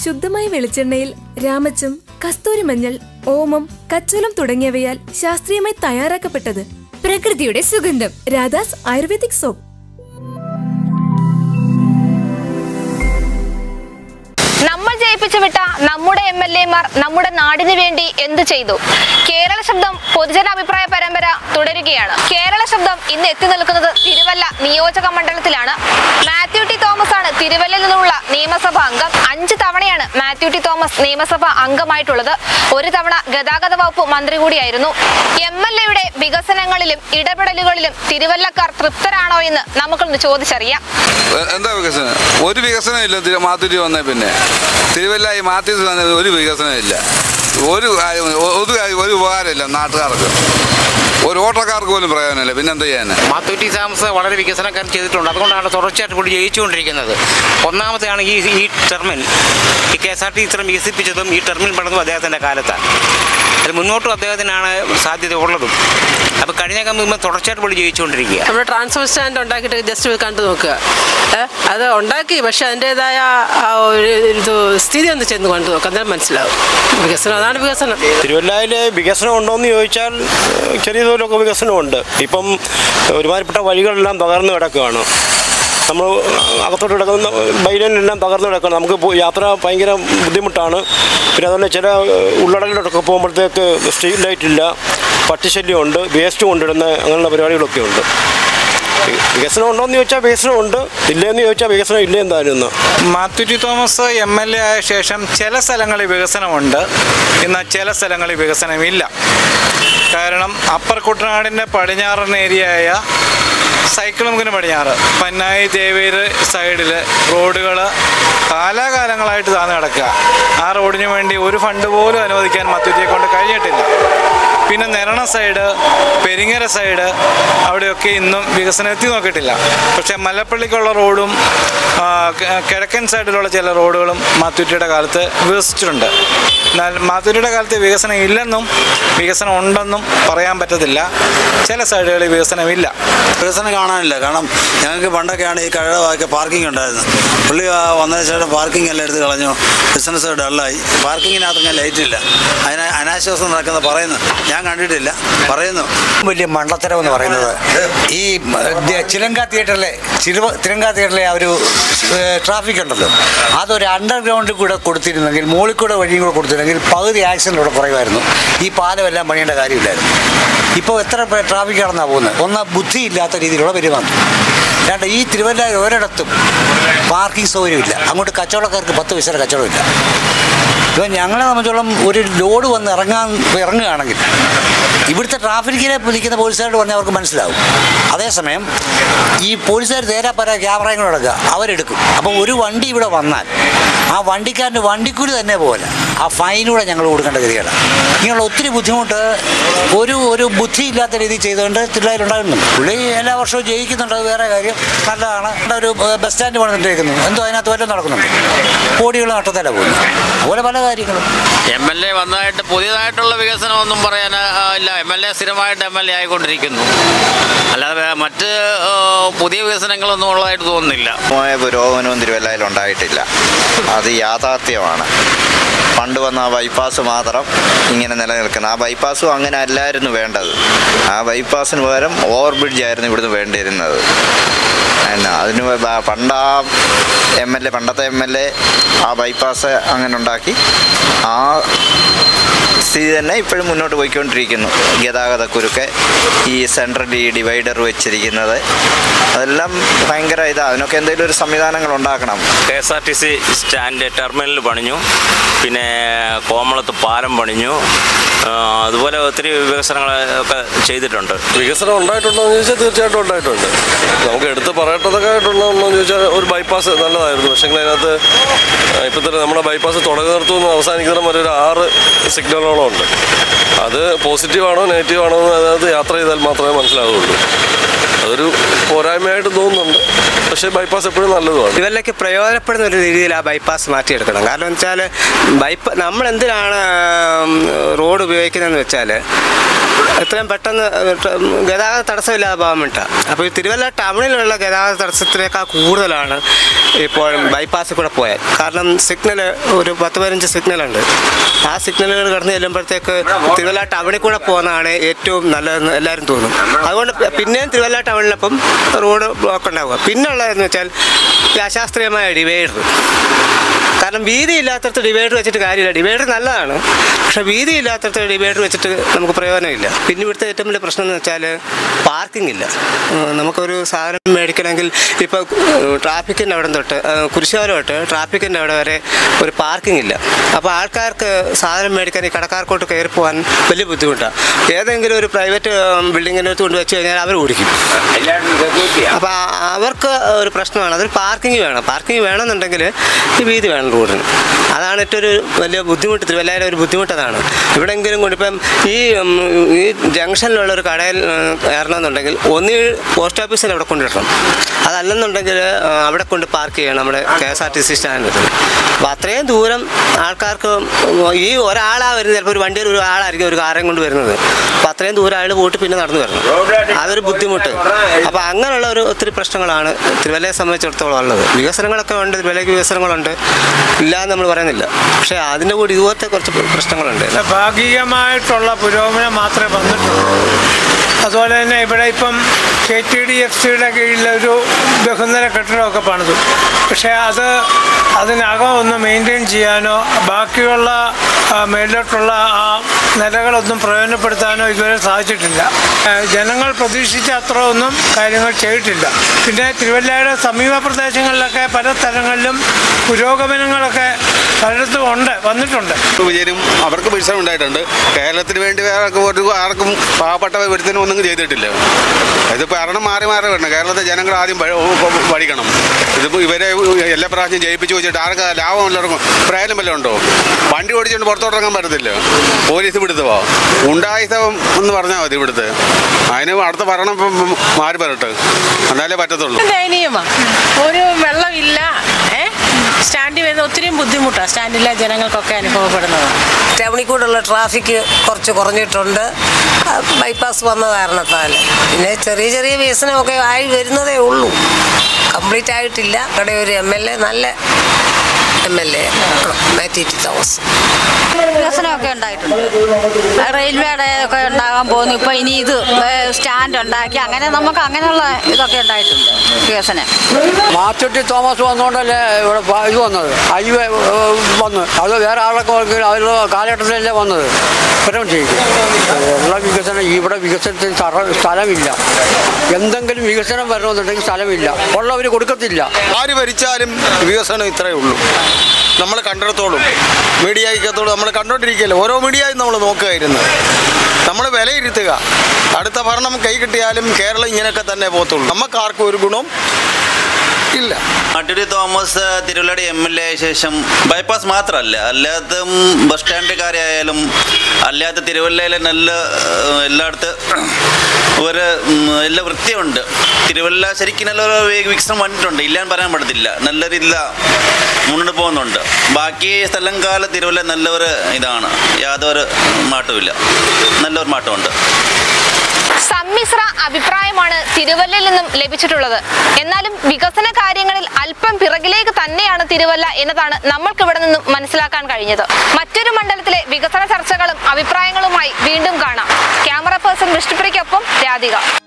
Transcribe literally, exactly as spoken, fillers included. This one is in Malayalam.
ശുദ്ധമായ വെളിച്ചെണ്ണയിൽ രാമച്ചം, കസ്തൂരി മഞ്ഞൾ, ഓമം, കച്ചോലം തുടങ്ങിയവയാൽ ശാസ്ത്രീയമായി തയ്യാറാക്കപ്പെട്ടത്. പ്രകൃതിയുടെ സുഗന്ധം. Radhas ayurvedic soap. നമ്മൾ ജയിപ്പിച്ചു വിട്ട നമ്മുടെ എം എൽ എമാർ നമ്മുടെ നാടിനു വേണ്ടി എന്ത് ചെയ്തു? കേരള ശബ്ദം പൊതുജനാഭിപ്രായ പരമ്പര തുടരുകയാണ്. കേരള ശബ്ദം ഇന്ന് എത്തി നിൽക്കുന്നത് തിരുവല്ല നിയോജക മണ്ഡലത്തിലാണ്. മാത്യു ടി തോമസ് ആണ് തിരുവല്ലയിൽ നിന്നുള്ള നിയമസഭാ അംഗം. അഞ്ച് തവണയാണ് മാത്യു ടി തോമസ് നിയമസഭാ അംഗമായിട്ടുള്ളത്. ഒരു തവണ ഗതാഗത വകുപ്പ് മന്ത്രി കൂടിയായിരുന്നു. എം എൽ എയുടെ വികസനങ്ങളിലും ഇടപെടലുകളിലും തിരുവല്ലക്കാർ തൃപ്തരാണോ എന്ന് നമുക്കൊന്ന് ചോദിച്ചറിയാം. എന്താ വികസനം? ഒരു വികസനം ഇല്ല. മാത്തൂരി വന്നേ പിന്നെ തിരുവല്ലായി മാറ്റി ഒരു വികസനം ഇല്ല. ഒരു കാര്യം ഒരു കാര്യം ഒരു ഉപകാരമില്ല നാട്ടുകാർക്ക്, ഒരു ഓട്ടോക്കാർക്ക് പോലും പ്രയോജനമില്ല. പിന്നെ എന്താ ചെയ്യാൻ? മാത്യു ടി തോമസ് വളരെ വികസനക്കാർ ചെയ്തിട്ടുണ്ട്. അതുകൊണ്ടാണ് തുടർച്ചയായിട്ട് കൂടി ജയിച്ചുകൊണ്ടിരിക്കുന്നത്. ഒന്നാമത്തെയാണ് ഈ ഈ ടെർമിൽ ഈ കെ എസ് ആർ ടി ഇത്രയും വികസിപ്പിച്ചതും ഈ ടെർമിൽ പണിതും അദ്ദേഹത്തിൻ്റെ കാലത്താണ്. അത് മുന്നോട്ടും അദ്ദേഹത്തിനാണ് സാധ്യത ഉള്ളതും. അപ്പോൾ കഴിഞ്ഞ കാലം തുടർച്ചയായിട്ട് കൂടി ജയിച്ചുകൊണ്ടിരിക്കുക. നമ്മുടെ ട്രാൻസ്പോർട്ട് സ്റ്റാൻഡ് ഉണ്ടാക്കിയിട്ട് ജസ്റ്റ് കണ്ടു നോക്കുക. അത് ഉണ്ടാക്കി, പക്ഷെ അതിൻ്റെതായ ഒരു ഇത് സ്ഥിതി ഒന്ന് ചെന്ന് കണ്ടു നോക്കുക, അന്നേരം മനസ്സിലാവും വികസനം. അതാണ് വികസനം. തിരുവല്ലയിലെ വികസനം ഉണ്ടോയെന്ന് ചോദിച്ചാൽ ചെറിയ തോതിലൊക്കെ വികസനമുണ്ട്. ഇപ്പം ഒരുമാതിരിപ്പെട്ട വഴികളെല്ലാം തകർന്നു കിടക്കുകയാണ്. നമ്മൾ അകത്തോട്ട് കിടക്കുന്ന ബൈലൈനെല്ലാം തകർന്നു കിടക്കുകയാണ്. നമുക്ക് യാത്ര ഭയങ്കര ബുദ്ധിമുട്ടാണ്. പിന്നെ അതുപോലെ ചില ഉള്ളടലിലോട്ടൊക്കെ പോകുമ്പോഴത്തേക്ക് സ്ട്രീറ്റ് ലൈറ്റ് ഇല്ല, പട്ടിശല്യമുണ്ട്, വേസ്റ്റ് കൊണ്ടിടുന്ന അങ്ങനെയുള്ള പരിപാടികളൊക്കെ ഉണ്ട്. വികസനം ഉണ്ടോയെന്ന് ചോദിച്ചാൽ വികസനമുണ്ട്, ഇല്ലയെന്ന് ചോദിച്ചാൽ വികസനം ഇല്ല എന്തായാലും. Mathew T Thomas M L A ആയ ശേഷം ചില സ്ഥലങ്ങളിൽ വികസനമുണ്ട്, എന്നാൽ ചില സ്ഥലങ്ങളിൽ വികസനമില്ല. കാരണം അപ്പർ കുട്ടനാടിൻ്റെ പടിഞ്ഞാറൻ ഏരിയയായ സൈക്കിളുമുക്കിന് പടിഞ്ഞാറ് പന്നായി തേവേര് സൈഡിൽ റോഡുകൾ കാലാകാലങ്ങളായിട്ട് താഴ്ന്നു കിടക്കുക. ആ റോഡിന് വേണ്ടി ഒരു ഫണ്ട് പോലും അനുവദിക്കാൻ മാത്യുജിയെ കൊണ്ട് കഴിഞ്ഞിട്ടില്ല. പിന്നെ നെരണ സൈഡ്, പെരിങ്ങര സൈഡ്, അവിടെയൊക്കെ ഇന്നും വികസനം എത്തി നോക്കിയിട്ടില്ല. പക്ഷേ മലപ്പള്ളിക്കുള്ള റോഡും കിഴക്കൻ സൈഡിലുള്ള ചില റോഡുകളും മാത്യുറ്റിയുടെ കാലത്ത് വികസിച്ചിട്ടുണ്ട്. എന്നാൽ മാത്യുറ്റിയുടെ കാലത്ത് വികസനം ഇല്ലെന്നും വികസനം ഉണ്ടെന്നും പറയാൻ പറ്റത്തില്ല. ചില സൈഡുകളിൽ വികസനമില്ല. വികസനം കാണാനില്ല. കാരണം ഞങ്ങൾക്ക് പണ്ടൊക്കെയാണ് ഈ കഴകമൊക്കെ പാർക്കിംഗ് ഉണ്ടായിരുന്നു. പുള്ളി വന്നതിന് ശേഷം പാർക്കിംഗ് എല്ലാം എടുത്ത് കളഞ്ഞു. ബിസിനസ് ഡള്ളായി. പാർക്കിങ്ങിനകത്ത് ലൈറ്റ് ഇല്ല. അതിന് അനാശ്വാസം നടക്കുന്ന പറയുന്നു, ഞാൻ കണ്ടിട്ടില്ല, പറയുന്നു. വലിയ മണ്ടത്തരം എന്ന് പറയുന്നത് ഈ ചിലങ്ക തിയേറ്ററിലെ ചിലവ് തിരങ്ക തിയേറ്ററിലെ ആ ഒരു ട്രാഫിക് ഉണ്ടല്ലോ, അതൊരു അണ്ടർഗ്രൗണ്ടിൽ കൂടെ കൊടുത്തിരുന്നെങ്കിൽ, മുകളിൽ കൂടെ വഴിയും കൂടെ കൊടുത്തിരുന്നെങ്കിൽ പകുതി ആക്സിഡൻ്റ് ഇവിടെ കുറയുമായിരുന്നു. ഈ പാലം എല്ലാം പണിയേണ്ട കാര്യമില്ലായിരുന്നു. ഇപ്പോൾ എത്ര ട്രാഫിക് കടന്നാണ് പോകുന്നത്? ഒന്ന് ബുദ്ധിയില്ലാത്ത രീതിയിലുള്ള പെരുമാറ്റം. രണ്ട്, ഈ തിരുവല്ലയിൽ ഒരിടത്തും പാർക്കിംഗ് സൗകര്യമില്ല. അങ്ങോട്ട് കച്ചവടക്കാർക്ക് പത്ത് പൈസയുടെ കച്ചവടമില്ല. ഇപ്പം ഞങ്ങളെ സംബന്ധിച്ചോളം ഒരു ലോഡ് വന്ന് ഇറങ്ങാൻ ഇറങ്ങുകയാണെങ്കിൽ ഇവിടുത്തെ ട്രാഫിക്കിനെ നിൽക്കുന്ന പോലീസുകാരോട് പറഞ്ഞാൽ അവർക്ക് മനസ്സിലാവും. അതേസമയം ഈ പോലീസുകാർ തേരാപ്പര ക്യാമറയും കൂടെ എടുക്കുക, അവരെടുക്കും. അപ്പോൾ ഒരു വണ്ടി ഇവിടെ വന്നാൽ ആ വണ്ടിക്കാരൻ്റെ വണ്ടിക്കൂലി തന്നെ പോലെ ആ ഫൈനൂടെ ഞങ്ങൾ കൊടുക്കേണ്ട ഗതിയാണ്. ഇങ്ങനെയുള്ള ഒത്തിരി ബുദ്ധിമുട്ട് ഒരു ഒരു ബുദ്ധിയില്ലാത്ത രീതിയിൽ ചെയ്തുകൊണ്ട് തിരുവല്ലയിലുണ്ടാകുന്നുണ്ട്. പുള്ളി എല്ലാ വർഷവും ജയിക്കുന്നുണ്ട്, അത് വേറെ കാര്യം, നല്ലതാണ്. ഒരു ബസ് സ്റ്റാൻഡ് പണിതിട്ടേക്കുന്നു, എന്തോ അതിനകത്ത് വല്ലതും നടക്കുന്നുണ്ട്, കോടികൾ നഷ്ടത്തല്ല പോകുന്നു. അതുപോലെ പല കാര്യങ്ങളും. എം എൽ എ വന്നതായിട്ട് പുതിയതായിട്ടുള്ള വികസനമൊന്നും പറയാൻ ഇല്ല. എം എൽ എ സ്ഥിരമായിട്ട് എം എൽ എ ആയിക്കൊണ്ടിരിക്കുന്നു. അല്ലാതെ മറ്റ് പുതിയ വികസനങ്ങളൊന്നും ഉള്ളതായിട്ട് തോന്നുന്നില്ല. പുരോഗമനവും തിരുവല്ലയിൽ ഉണ്ടായിട്ടില്ല. അത് യാഥാർത്ഥ്യമാണ്. പണ്ട് വന്ന ആ ബൈപ്പാസ് മാത്രം ഇങ്ങനെ നിലനിൽക്കണം. ആ ബൈപ്പാസും അങ്ങനെ അല്ലായിരുന്നു വേണ്ടത്. ആ ബൈപ്പാസിന് പകരം ഓവർ ബ്രിഡ്ജ് ആയിരുന്നു ഇവിടുന്ന് വേണ്ടിയിരുന്നത്. എന്നാ അതിന് പണ്ട് ആ എം എൽ എ പണ്ടത്തെ എം എൽ എ ആ ബൈപ്പാസ് അങ്ങനെ ഉണ്ടാക്കി. ആ സ്ഥിതി തന്നെ ഇപ്പോഴും മുന്നോട്ട് പോയിക്കൊണ്ടിരിക്കുന്നു. ഗതാഗതക്കുരുക്ക്, ഈ സെൻട്രൽ ഈ ഡിവൈഡർ വെച്ചിരിക്കുന്നത്, അതെല്ലാം ഭയങ്കര ഇതാണ്. അതിനൊക്കെ എന്തെങ്കിലും ഒരു സംവിധാനങ്ങൾ ഉണ്ടാക്കണം. K S R T C stand terminal പണിഞ്ഞു, പിന്നെ കോമളത്ത് പാലം പണിഞ്ഞു, അതുപോലെ ഒത്തിരി വികസനങ്ങളൊക്കെ ചെയ്തിട്ടുണ്ട്. വികസനം ഉണ്ടായിട്ടുണ്ടോ എന്ന് ചോദിച്ചാൽ തീർച്ചയായിട്ടും ഉണ്ടായിട്ടുണ്ട്. നമുക്ക് എടുത്ത് പറയട്ടതൊക്കെ ആയിട്ടുണ്ടോ എന്ന് ചോദിച്ചാൽ ഒരു ബൈപ്പാസ് നല്ലതായിരുന്നു. പക്ഷേ അതിനകത്ത് ഇപ്പം തന്നെ നമ്മുടെ ബൈപ്പാസ് തുടങ്ങുന്നിടത്തുനിന്ന് അവസാനിക്കുന്ന വരെ ഒരു ആറ് സിഗ്നലുകളോ ഉണ്ട്. അത് പോസിറ്റീവാണോ നെഗറ്റീവാണോ എന്ന് അതിനകത്ത് യാത്ര ചെയ്താൽ മാത്രമേ മനസ്സിലാവുകയുള്ളൂ. അതൊരു പോരായ്മയായിട്ട് തോന്നുന്നുണ്ട്. പക്ഷേ ബൈപ്പാസ് എപ്പോഴും നല്ലതുമാണ്. തിരുവല്ലയ്ക്ക് പ്രയോജനപ്പെടുന്ന ഒരു രീതിയിൽ ആ ബൈപ്പാസ് മാറ്റിയെടുക്കണം. കാരണം എന്ന് വെച്ചാൽ ബൈപ്പാ നമ്മൾ എന്തിനാണ് റോഡ് ഉപയോഗിക്കുന്നതെന്ന് വെച്ചാൽ എത്രയും പെട്ടെന്ന് ഗതാഗത തടസ്സമില്ലാതെ പോകാൻ വേണ്ടിയിട്ടാണ്. അപ്പോൾ ഈ തിരുവല്ല ടൗണിലുള്ള ഗതാഗത തടസ്സത്തിനേക്കാൾ കൂടുതലാണ് ഇപ്പോൾ ബൈപ്പാസിൽ കൂടെ പോയാൽ. കാരണം സിഗ്നൽ ഒരു പത്ത് പതിനഞ്ച് സിഗ്നലുണ്ട്. ആ സിഗ്നലുകൾ കടന്ന് ചെല്ലുമ്പോഴത്തേക്ക് തിരുവല്ല ടൗണിൽ കൂടെ പോകുന്നതാണ് ഏറ്റവും നല്ലതെന്ന് എല്ലാവരും തോന്നും. അതുകൊണ്ട് പിന്നെയും തിരുവല്ല ടൗണിലപ്പം റോഡ് ബ്ലോക്ക് ഉണ്ടാവുക. പിന്നെ ഉള്ളതെന്ന് വെച്ചാൽ ഈ അശാസ്ത്രീയമായ ഡിവൈഡർ. കാരണം വീതി ഇല്ലാത്തടത്ത് ഡിവൈഡർ വെച്ചിട്ട് കാര്യമില്ല. ഡിവൈഡർ നല്ലതാണ്, പക്ഷേ വീതി ഇല്ലാത്തടത്ത് ഡിവൈഡർ വെച്ചിട്ട് നമുക്ക് പ്രയോജനമില്ല. പിന്നെ ഇവിടുത്തെ ഏറ്റവും വലിയ പ്രശ്നം എന്ന് വെച്ചാൽ പാർക്കിംഗ് ഇല്ല. നമുക്കൊരു സാധനം മേടിക്കണമെങ്കിൽ ഇപ്പോൾ ട്രാഫിക്കിൻ്റെ അവിടെ തൊട്ട് കുരിശുകാലം തൊട്ട് ട്രാഫിക്കിൻ്റെ അവിടെ വരെ ഒരു പാർക്കിംഗ് ഇല്ല. അപ്പോൾ ആൾക്കാർക്ക് സാധനം മേടിക്കാൻ ഈ കടക്കാർക്കോട്ട് കയറി പോകാൻ വലിയ ബുദ്ധിമുട്ടാണ്. ഏതെങ്കിലും ഒരു പ്രൈവറ്റ് ബിൽഡിങ്ങിനകത്ത് കൊണ്ട് വെച്ച് കഴിഞ്ഞാൽ അവർ ഓടിക്കും. അപ്പോൾ അവർക്ക് ഒരു പ്രശ്നമാണ്. അതൊരു പാർക്കിംഗ് വേണം. പാർക്കിംഗ് വേണമെന്നുണ്ടെങ്കിൽ ഈ വീതി വേണം റോഡിന്. അതാണ് ഏറ്റവും ഒരു വലിയ ബുദ്ധിമുട്ട്. തിരുവല്ലയിലെ ഒരു ബുദ്ധിമുട്ട് അതാണ്. എവിടെയെങ്കിലും കൊണ്ടിപ്പം ഈ ഈ ജംഗ്ഷനിലുള്ള ഒരു കടയിൽ കയറണമെന്നുണ്ടെങ്കിൽ ഒന്നീ പോസ്റ്റ് ഓഫീസിൽ അവിടെ കൊണ്ടിടണം. അതല്ലെന്നുണ്ടെങ്കിൽ അവിടെ കൊണ്ട് പാർക്ക് ചെയ്യണം നമ്മുടെ K S R T C സ്റ്റാൻഡിൽ. അപ്പോൾ അത്രയും ദൂരം ആൾക്കാർക്ക് ഈ ഒരാളാണ് വരുന്നത്. ചിലപ്പോൾ ഒരു വണ്ടിയിൽ ഒരു ആളായിരിക്കും ഒരു കാറും കൊണ്ട് വരുന്നത്. അപ്പോൾ അത്രയും ദൂരം അയാൾ പോയിട്ട് പിന്നെ നടന്നു വരണം. അതൊരു ബുദ്ധിമുട്ട്. അപ്പോൾ അങ്ങനെയുള്ള ഒരു ഒത്തിരി പ്രശ്നങ്ങളാണ് തിരുവല്ലയെ സംബന്ധിച്ചിടത്തോളം ഉള്ളത്. വികസനങ്ങളൊക്കെ ഉണ്ട്, തിരുവല്ലയ്ക്ക് വികസനങ്ങളുണ്ട്, ഇല്ല എന്ന് നമ്മൾ പറയുന്നില്ല. പക്ഷേ അതിൻ്റെ കൂടി ഇതുപോലത്തെ കുറച്ച് പ്രശ്നങ്ങളുണ്ട്. ഭാഗികമായിട്ടുള്ള പുരോഗമനം മാത്രമേ വന്നിട്ടുള്ളൂ. അതുപോലെ തന്നെ ഇവിടെ ഇപ്പം കെ ടി ഡി എഫ് സിയുടെ കീഴിലൊരു ബഹുനില കെട്ടിടമൊക്കെ പണിതു. പക്ഷേ അത് അതിനകം ഒന്ന് മെയിൻറ്റെയിൻ ചെയ്യാനോ ബാക്കിയുള്ള മേലോട്ടുള്ള ആ നിലകളൊന്നും പ്രയോജനപ്പെടുത്താനോ ഇതുവരെ സാധിച്ചിട്ടില്ല. ജനങ്ങൾ പ്രതീക്ഷിച്ച അത്ര ഒന്നും കാര്യങ്ങൾ ചെയ്തിട്ടില്ല. പിന്നെ തിരുവല്ലയുടെ സമീപ പ്രദേശങ്ങളിലൊക്കെ പല സ്ഥലങ്ങളിലും പുരോഗമനങ്ങളൊക്കെ പലയിടത്തും ഉണ്ട്, വന്നിട്ടുണ്ട്. വിജയനും അവർക്ക് വികസനം ഉണ്ടായിട്ടുണ്ട്. കേരളത്തിന് വേണ്ടി വേറെ ആർക്കും പാവപ്പെട്ട ഒരുത്തിനും ഒന്നും ചെയ്തിട്ടില്ല. ഇതിപ്പോൾ ഭരണം മാറി മാറി വരണം. കേരളത്തിലെ ജനങ്ങൾ ആദ്യം പഠിക്കണം. ഇതിപ്പോൾ ഇവരെ എല്ലാ പ്രാവശ്യം ജയിപ്പിച്ച് വെച്ചിട്ട് ആർക്ക് ലാഭം എല്ലാവർക്കും പ്രയോജനം വല്ലതും ഉണ്ടോ? വണ്ടി ഓടിച്ചുകൊണ്ട് പുറത്തോട്ടിറങ്ങാൻ പറ്റത്തില്ല. പോലീസ് പിടുത്തവോ ഉണ്ടായിത്തം എന്ന് പറഞ്ഞാൽ മതി ഇവിടുത്തെ. അതിന് അടുത്ത ഭരണം മാറി വരട്ടെ, എന്നാലേ പറ്റത്തുള്ളൂ. ഒരു വെള്ളമില്ല, സ്റ്റാൻഡിൽ വരുന്ന ഒത്തിരി ബുദ്ധിമുട്ടാണ് സ്റ്റാൻഡിലെ ജനങ്ങൾക്കൊക്കെ അനുഭവപ്പെടുന്നത്. ടൗണിൽ കൂടെയുള്ള ട്രാഫിക് കുറച്ച് കുറഞ്ഞിട്ടുണ്ട് ബൈപ്പാസ് വന്ന കാരണത്താൽ. പിന്നെ ചെറിയ ചെറിയ വികസനമൊക്കെ ആയി വരുന്നതേ ഉള്ളൂ, കംപ്ലീറ്റ് ആയിട്ടില്ല. ഇവിടെ ഒരു എം എൽ എ നല്ല M L A Mathew T Thomas. വികസനമൊക്കെ ഉണ്ടായിട്ടുണ്ട്. റെയിൽവേയുടെ ഒക്കെ ഉണ്ടാകാൻ പോകുന്നു. ഇപ്പോൾ ഇനി ഇത് സ്റ്റാൻഡ് ഉണ്ടാക്കി അങ്ങനെ നമുക്ക് അങ്ങനെയുള്ള ഇതൊക്കെ ഉണ്ടായിട്ടുണ്ട് വികസനം. മാത്യു ടി തോമസ് വന്നുകൊണ്ടല്ലേ ഇവിടെ ഇത് വന്നത്, ഹൈവേ വന്ന്. അത് വേറെ ആളൊക്കെ അതിലുള്ള കാലഘട്ടത്തിലല്ലേ വന്നത്. ഇപ്പം ചെയ്യും ഉള്ള വികസനം. ഇവിടെ വികസനത്തിന് സ്ഥലമില്ല. എന്തെങ്കിലും വികസനം വരണമെന്നുണ്ടെങ്കിൽ സ്ഥലമില്ല, ഉള്ളവർ കൊടുക്കത്തില്ല. ആര് ഭരിച്ചാലും വികസനം ഇത്രയേ ഉള്ളൂ. നമ്മൾ കണ്ടിടത്തോളും മീഡിയക്കത്തോളം നമ്മൾ കണ്ടോണ്ടിരിക്കുകയല്ലേ. ഓരോ മീഡിയയും നമ്മൾ നോക്കുകയായിരുന്നു. നമ്മൾ വിലയിരുത്തുക. അടുത്ത ഭരണം കൈ കിട്ടിയാലും കേരളം ഇങ്ങനെയൊക്കെ തന്നെ പോകത്തുള്ളൂ. നമുക്കാർക്കും ഒരു ഗുണം ഇല്ല. മാത്യു ടി തോമസ് തിരുവല്ലയുടെ എം എൽ എ ആയ ശേഷം ബൈപ്പാസ് മാത്രമല്ല അല്ലാത്തും ബസ് സ്റ്റാൻഡ് കാര്യമായാലും അല്ലാത്ത തിരുവല്ലയിലെ നല്ല എല്ലായിടത്ത് ഒരു എല്ലാ വൃത്തിയുണ്ട്. തിരുവല്ല ശരിക്കും നല്ലൊരു വികസനം വന്നിട്ടുണ്ട്, ഇല്ലാന്ന് പറയാൻ പറ്റത്തില്ല. നല്ല രീതിയിൽ മുന്നോട്ട് പോകുന്നുണ്ട്. ബാക്കി സ്ഥലം കാല തിരുവല്ല നല്ലൊരു ഇതാണ്, യാതൊരു മാറ്റമില്ല, നല്ലൊരു മാറ്റമുണ്ട്. സമ്മിശ്ര അഭിപ്രായമാണ് തിരുവല്ലയിൽ നിന്നും ലഭിച്ചിട്ടുള്ളത്. എന്നാലും വികസന കാര്യങ്ങളിൽ അല്പം പിറകിലേക്ക് തന്നെയാണ് തിരുവല്ല എന്നതാണ് നമ്മൾക്ക് ഇവിടെ നിന്നും മനസ്സിലാക്കാൻ കഴിഞ്ഞത്. മറ്റൊരു മണ്ഡലത്തിലെ വികസന ചർച്ചകളും അഭിപ്രായങ്ങളുമായി വീണ്ടും കാണാം. ക്യാമറ പേഴ്സൺ വിഷ്ണുപ്രിയയ്ക്കൊപ്പം രാധിക.